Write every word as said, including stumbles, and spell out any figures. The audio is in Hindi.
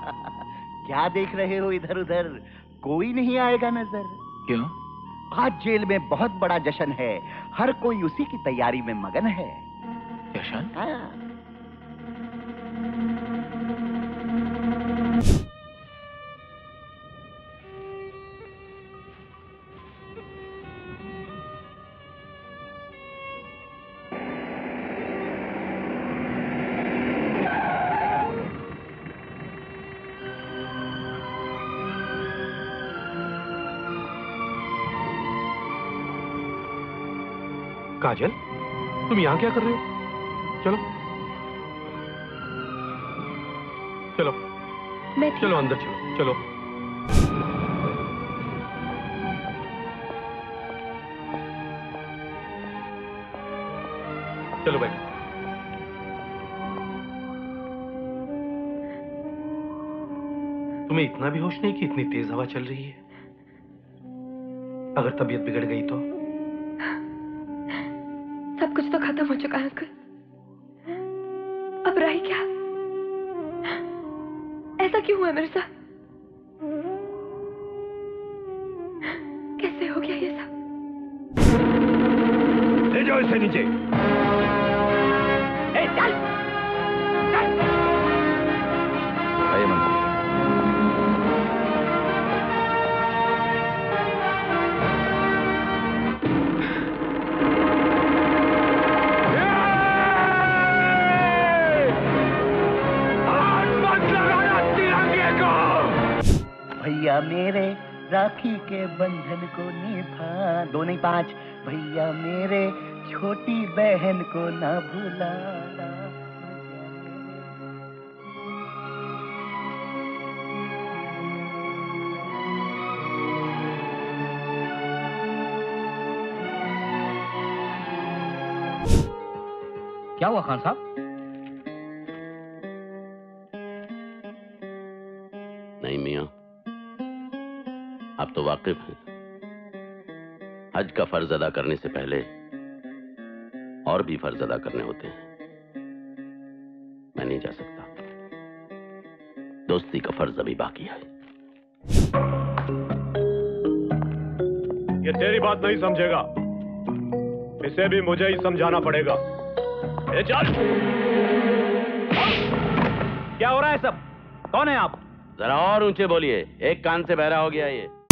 क्या देख रहे हो इधर उधर? कोई नहीं आएगा नजर। क्यों? आज जेल में बहुत बड़ा जश्न है, हर कोई उसी की तैयारी में मगन है। जश्न? हाँ। काजल, तुम यहाँ क्या कर रहे हो? चलो चलो मैं चलो अंदर चलो चलो। चलो बैठो। तुम्हें इतना भी होश नहीं कि इतनी तेज हवा चल रही है? अगर तबीयत बिगड़ गई तो? सब कुछ तो खत्म हो चुका है अंकल, अब रही क्या? ऐसा क्यों हुआ मेरे साथ? कैसे हो गया ये सब? ले जाओ इसे नीचे। ए, चल, चल। आइए मंत्री। भैया मेरे राखी के बंधन को निभा दो, नहीं पांच। भैया मेरे छोटी बहन को ना भुलाना। क्या हुआ खान साहब? नहीं मियां, आप तो वाकिफ हैं, हज का फर्ज अदा करने से पहले और भी फर्ज अदा करने होते हैं। मैं नहीं जा सकता, दोस्ती का फर्ज अभी बाकी है। ये तेरी बात नहीं समझेगा, इसे भी मुझे ही समझाना पड़ेगा। ए चल! क्या हो रहा है सब? कौन है आप? जरा और ऊंचे बोलिए, एक कान से बहरा हो गया ये।